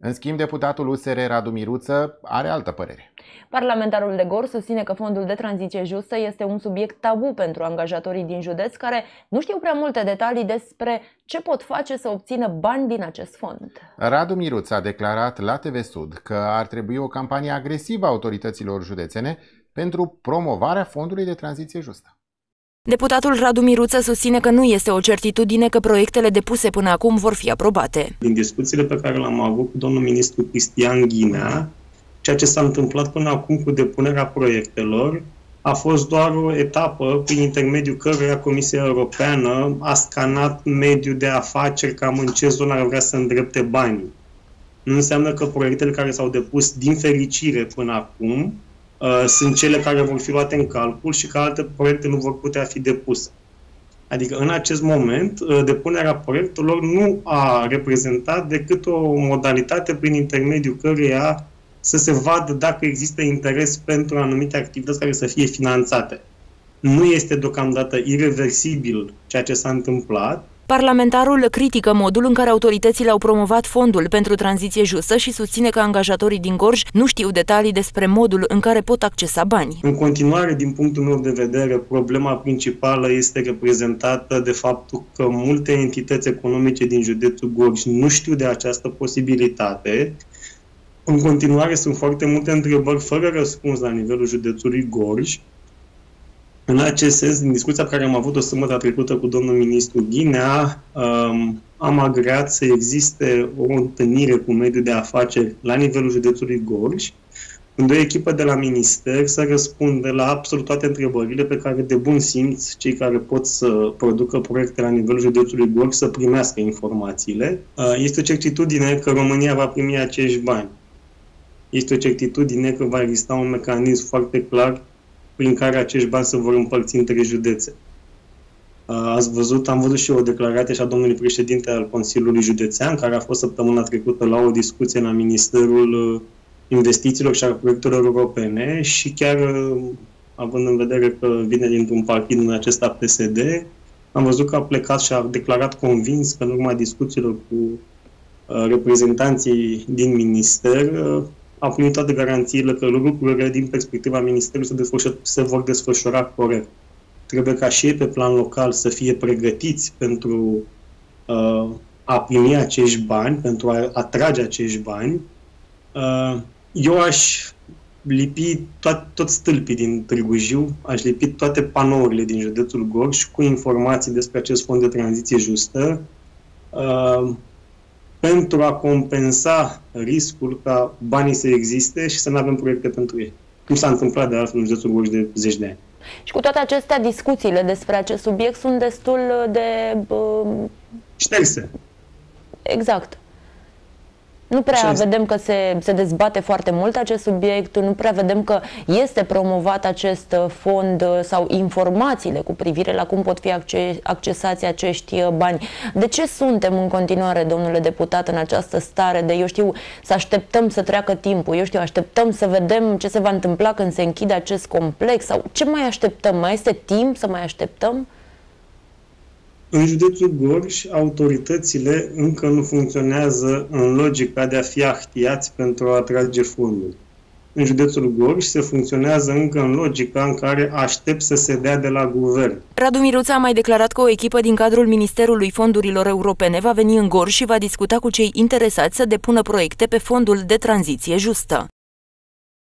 În schimb, deputatul USR Radu Miruță are altă părere. Parlamentarul de Gorj susține că fondul de tranziție justă este un subiect tabu pentru angajatorii din județ care nu știu prea multe detalii despre ce pot face să obțină bani din acest fond. Radu Miruță a declarat la TV Sud că ar trebui o campanie agresivă a autorităților județene pentru promovarea fondului de tranziție justă. Deputatul Radu Miruță susține că nu este o certitudine că proiectele depuse până acum vor fi aprobate. Din discuțiile pe care le-am avut cu domnul ministru Cristian Ghinea, ceea ce s-a întâmplat până acum cu depunerea proiectelor a fost doar o etapă prin intermediul căruia Comisia Europeană a scanat mediul de afaceri cam în ce zonă ar vrea să îndrepte banii. Nu înseamnă că proiectele care s-au depus din fericire până acum sunt cele care vor fi luate în calcul și că alte proiecte nu vor putea fi depuse. Adică, în acest moment, depunerea proiectelor nu a reprezentat decât o modalitate prin intermediul căreia să se vadă dacă există interes pentru anumite activități care să fie finanțate. Nu este deocamdată ireversibil ceea ce s-a întâmplat. Parlamentarul critică modul în care autoritățile au promovat fondul pentru tranziție justă și susține că angajatorii din Gorj nu știu detalii despre modul în care pot accesa bani. În continuare, din punctul meu de vedere, problema principală este reprezentată de faptul că multe entități economice din județul Gorj nu știu de această posibilitate. În continuare, sunt foarte multe întrebări fără răspuns la nivelul județului Gorj. În acest sens, din discuția pe care am avut-o sâmbătă trecută cu domnul ministru Ghinea, am agreat să existe o întâlnire cu mediul de afaceri la nivelul județului Gorj, unde o echipă de la minister să răspundă la absolut toate întrebările pe care, de bun simț, cei care pot să producă proiecte la nivelul județului Gorj să primească informațiile. Este o certitudine că România va primi acești bani. Este o certitudine că va exista un mecanism foarte clar prin care acești bani se vor împărți între județe. Am văzut și o declarație a domnului președinte al Consiliului Județean, care a fost săptămâna trecută la o discuție la Ministerul Investițiilor și a Proiectelor Europene și chiar, având în vedere că vine dintr-un partid în acesta PSD, am văzut că a plecat și a declarat convins că în urma discuțiilor cu reprezentanții din minister a primit toate garanțiile că lucrurile din perspectiva Ministerului se vor desfășura corect. Trebuie ca și ei pe plan local să fie pregătiți pentru a primi acești bani, pentru a atrage acești bani. Eu aș lipi toți stâlpii din Târgu Jiu, aș lipi toate panourile din județul Gorj cu informații despre acest fond de tranziție justă, pentru a compensa riscul ca banii să existe și să nu avem proiecte pentru ei. Cum s-a întâmplat de altfel în județul Gorj de zeci de ani. Și cu toate acestea, discuțiile despre acest subiect sunt destul de... șterse. Exact. Nu prea vedem că se dezbate foarte mult acest subiect, nu prea vedem că este promovat acest fond sau informațiile cu privire la cum pot fi accesați acești bani. De ce suntem în continuare, domnule deputat, în această stare de, eu știu, să așteptăm să treacă timpul, eu știu, așteptăm să vedem ce se va întâmpla când se închide acest complex sau ce mai așteptăm? Mai este timp să mai așteptăm? În județul Gorj, autoritățile încă nu funcționează în logica de a fi ahtiați pentru a atrage fonduri. În județul Gorj se funcționează încă în logica în care aștept să se dea de la guvern. Radu Miruță a mai declarat că o echipă din cadrul Ministerului Fondurilor Europene va veni în Gorj și va discuta cu cei interesați să depună proiecte pe fondul de tranziție justă.